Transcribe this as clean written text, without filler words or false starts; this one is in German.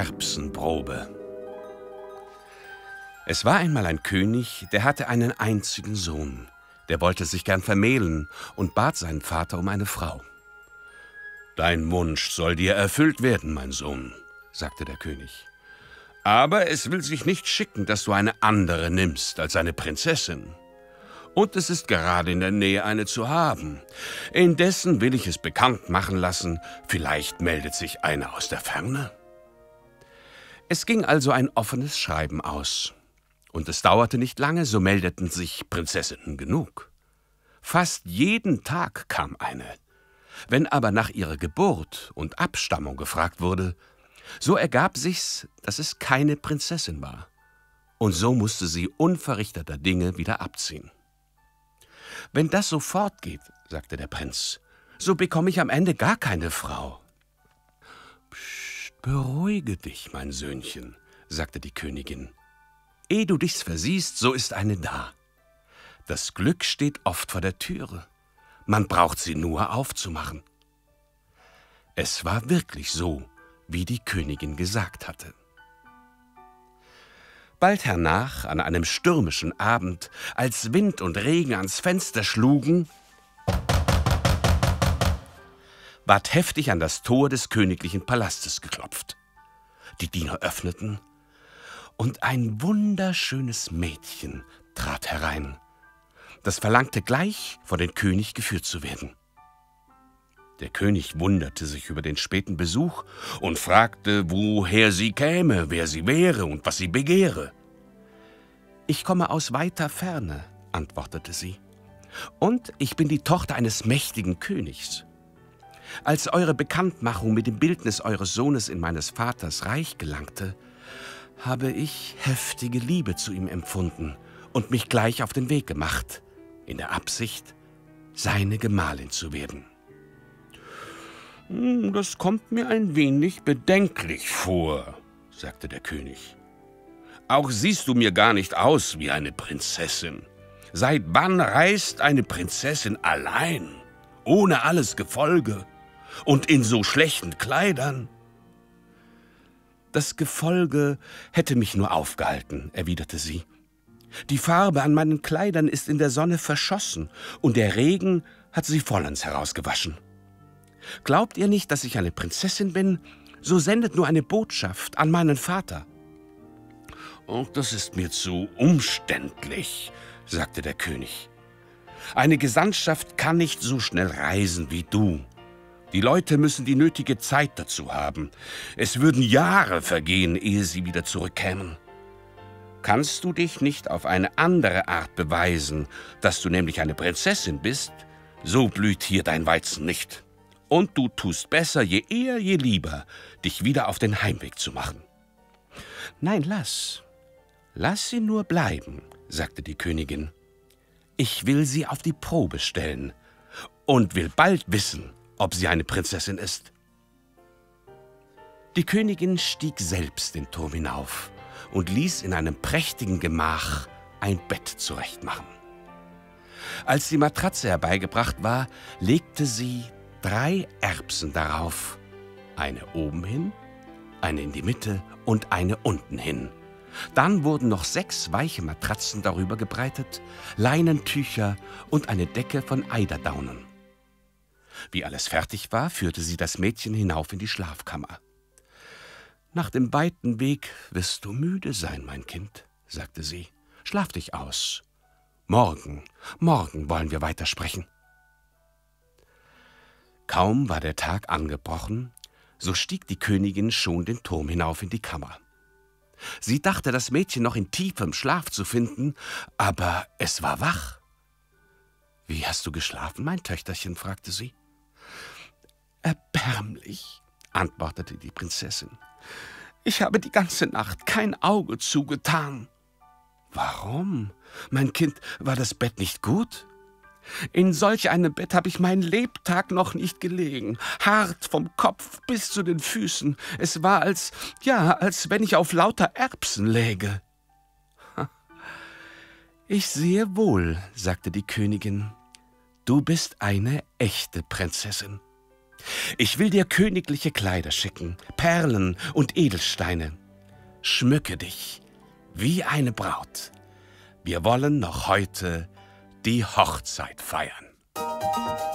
Erbsenprobe. Es war einmal ein König, der hatte einen einzigen Sohn. Der wollte sich gern vermählen und bat seinen Vater um eine Frau. »Dein Wunsch soll dir erfüllt werden, mein Sohn«, sagte der König. »Aber es will sich nicht schicken, dass du eine andere nimmst als eine Prinzessin. Und es ist gerade in der Nähe eine zu haben. Indessen will ich es bekannt machen lassen, vielleicht meldet sich eine aus der Ferne.« Es ging also ein offenes Schreiben aus. Und es dauerte nicht lange, so meldeten sich Prinzessinnen genug. Fast jeden Tag kam eine. Wenn aber nach ihrer Geburt und Abstammung gefragt wurde, so ergab sich's, dass es keine Prinzessin war. Und so musste sie unverrichteter Dinge wieder abziehen. »Wenn das so fortgeht«, sagte der Prinz, »so bekomme ich am Ende gar keine Frau.« »Psst, beruhige dich, mein Söhnchen«, sagte die Königin. »Ehe du dich's versiehst, so ist eine da. Das Glück steht oft vor der Türe. Man braucht sie nur aufzumachen.« Es war wirklich so, wie die Königin gesagt hatte. Bald hernach, an einem stürmischen Abend, als Wind und Regen ans Fenster schlugen, ward heftig an das Tor des königlichen Palastes geklopft. Die Diener öffneten, und ein wunderschönes Mädchen trat herein. Das verlangte gleich, vor den König geführt zu werden. Der König wunderte sich über den späten Besuch und fragte, woher sie käme, wer sie wäre und was sie begehre. »Ich komme aus weiter Ferne«, antwortete sie, »und ich bin die Tochter eines mächtigen Königs. Als eure Bekanntmachung mit dem Bildnis eures Sohnes in meines Vaters Reich gelangte, habe ich heftige Liebe zu ihm empfunden und mich gleich auf den Weg gemacht, in der Absicht, seine Gemahlin zu werden.« »Das kommt mir ein wenig bedenklich vor«, sagte der König. »Auch siehst du mir gar nicht aus wie eine Prinzessin. Seit wann reist eine Prinzessin allein, ohne alles Gefolge und in so schlechten Kleidern?« »Das Gefolge hätte mich nur aufgehalten«, erwiderte sie. »Die Farbe an meinen Kleidern ist in der Sonne verschossen und der Regen hat sie vollends herausgewaschen. Glaubt ihr nicht, dass ich eine Prinzessin bin, so sendet nur eine Botschaft an meinen Vater.« »Oh, das ist mir zu umständlich«, sagte der König. »Eine Gesandtschaft kann nicht so schnell reisen wie du. Die Leute müssen die nötige Zeit dazu haben. Es würden Jahre vergehen, ehe sie wieder zurückkämen. Kannst du dich nicht auf eine andere Art beweisen, dass du nämlich eine Prinzessin bist, so blüht hier dein Weizen nicht. Und du tust besser, je eher, je lieber, dich wieder auf den Heimweg zu machen.« »Nein, lass sie nur bleiben«, sagte die Königin. »Ich will sie auf die Probe stellen und will bald wissen, ob sie eine Prinzessin ist.« Die Königin stieg selbst den Turm hinauf und ließ in einem prächtigen Gemach ein Bett zurechtmachen. Als die Matratze herbeigebracht war, legte sie 3 Erbsen darauf, eine oben hin, eine in die Mitte und eine unten hin. Dann wurden noch 6 weiche Matratzen darüber gebreitet, Leinentücher und eine Decke von Eiderdaunen. Wie alles fertig war, führte sie das Mädchen hinauf in die Schlafkammer. »Nach dem weiten Weg wirst du müde sein, mein Kind«, sagte sie. »Schlaf dich aus. Morgen wollen wir weitersprechen.« Kaum war der Tag angebrochen, so stieg die Königin schon den Turm hinauf in die Kammer. Sie dachte, das Mädchen noch in tiefem Schlaf zu finden, aber es war wach. »Wie hast du geschlafen, mein Töchterchen?« fragte sie. »Erbärmlich«, antwortete die Prinzessin. »Ich habe die ganze Nacht kein Auge zugetan.« »Warum? Mein Kind, war das Bett nicht gut?« »In solch einem Bett habe ich meinen Lebtag noch nicht gelegen. Hart vom Kopf bis zu den Füßen. Es war als wenn ich auf lauter Erbsen läge.« »Ich sehe wohl«, sagte die Königin, »du bist eine echte Prinzessin. Ich will dir königliche Kleider schicken, Perlen und Edelsteine. Schmücke dich wie eine Braut. Wir wollen noch heute die Hochzeit feiern.